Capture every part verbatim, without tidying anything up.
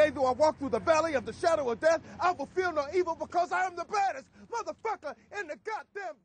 yea, though I walk through the valley of the shadow of death, I will feel no evil because I am the baddest motherfucker in the goddamn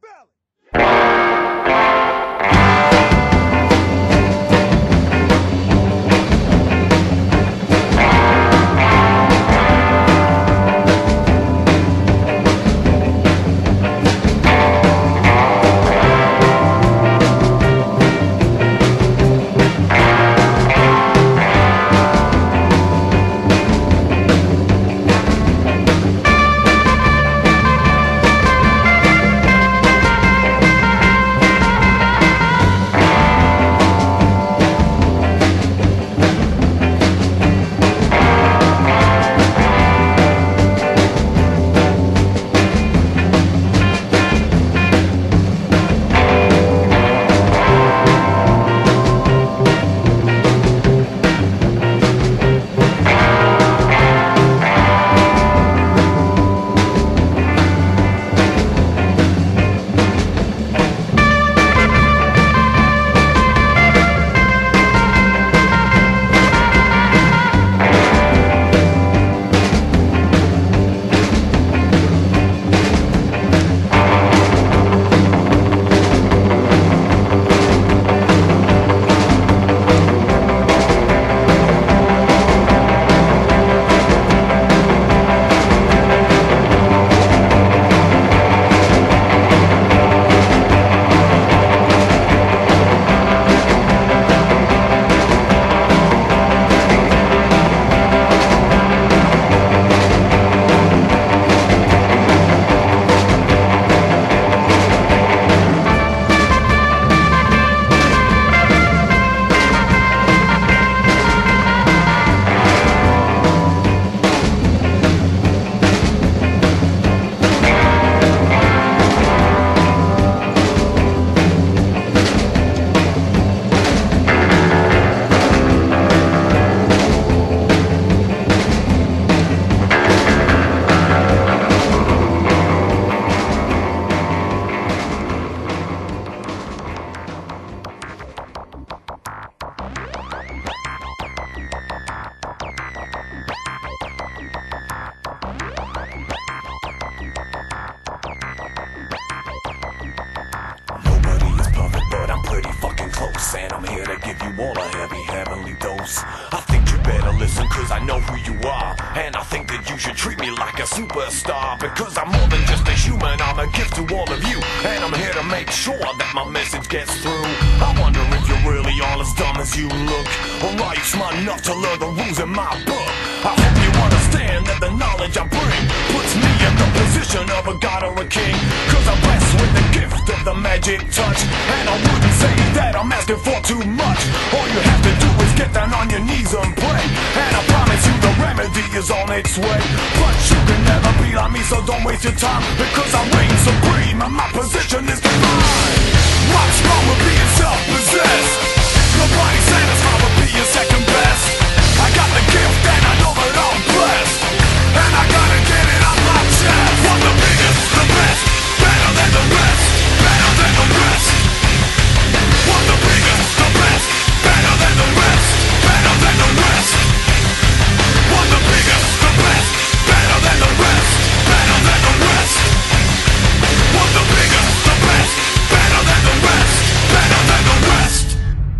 And I'm here to give you all a heavy, heavenly dose. I think you better listen, cause I know who you are. And I think that you should treat me like a superstar, because I'm more than just a human, I'm a gift to all of you. And I'm here to make sure that my message gets through. I wonder if you're really all as dumb as you look, or are you smart enough to learn the rules in my book? I hope you understand that the knowledge I bring puts me in the position of a god or a king, cause I'm blessed with the gift of the magic touch. And I wouldn't say that I'm asking for too much. All you have to do is get down on your knees and pray, and I promise you the remedy is on its way. But you can never be like me, so don't waste your time, because I reign supreme and my position is divine. What's wrong with being self-possessed? Nobody satisfied with being second best. I got the gift and I know that I'm blessed, and I gotta get it on my chest. I'm the biggest, the best, better than the rest, better than the rest. I'm the biggest, the best, better than the rest, better than the rest. I'm the biggest, the best, better than the rest, better than the rest. I'm the biggest, the best, better than the rest, better than the rest.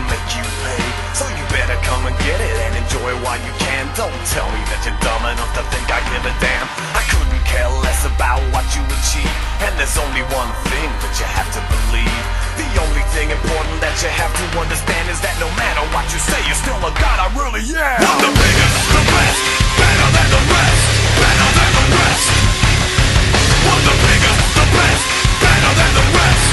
make you pay. So you better come and get it and enjoy while you can. Don't tell me that you're dumb enough to think I give a damn. I couldn't care less about what you achieve, and there's only one thing that you have to believe. The only thing important that you have to understand is that no matter what you say, you're still a god. I really am. I'm the biggest, the best, better than the rest, better than the rest. I'm the biggest, the best, better than the rest.